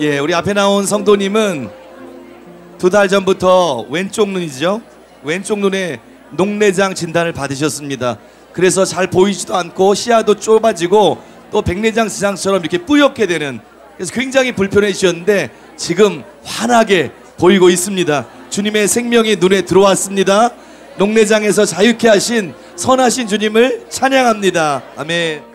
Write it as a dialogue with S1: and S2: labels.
S1: 예, 우리 앞에 나온 성도님은 2달 전부터 왼쪽 눈이죠. 왼쪽 눈에 녹내장 진단을 받으셨습니다. 그래서 잘 보이지도 않고 시야도 좁아지고 또 백내장 지장처럼 이렇게 뿌옇게 되는, 그래서 굉장히 불편해지셨는데 지금 환하게 보이고 있습니다. 주님의 생명이 눈에 들어왔습니다. 녹내장에서 자유케 하신 선하신 주님을 찬양합니다. 아멘.